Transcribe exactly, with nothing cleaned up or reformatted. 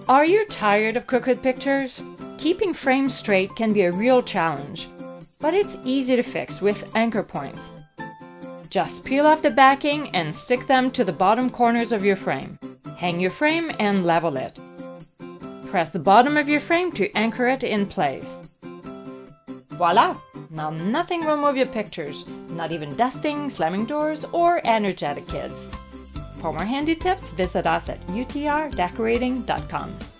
Are you tired of crooked pictures? Keeping frames straight can be a real challenge, but it's easy to fix with AnchorPoints. Just peel off the backing and stick them to the bottom corners of your frame. Hang your frame and level it. Press the bottom of your frame to anchor it in place. Voila! Now nothing will move your pictures, not even dusting, slamming doors, or energetic kids. For more handy tips, visit us at u t r decorating dot com.